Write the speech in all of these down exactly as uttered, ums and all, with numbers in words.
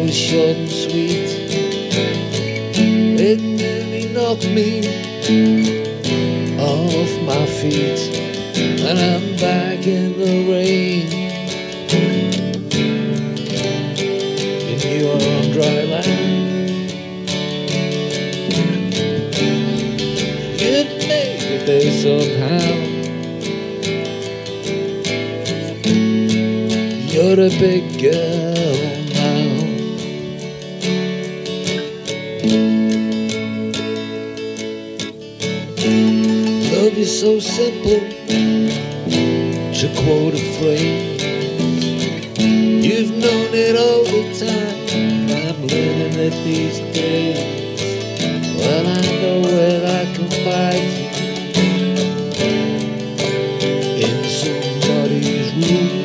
was short and sweet. It nearly knocked me off my feet, and I'm back in the rain, and you are on dry land. You've made it there somehow. You're a big girl now. Love is so simple, to quote a phrase. You've known it all the time, I'm learning it these days. Well, I know where I can find you, in somebody's room.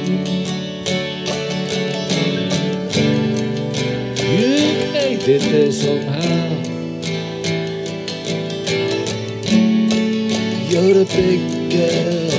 You made it there somehow. You're a big girl.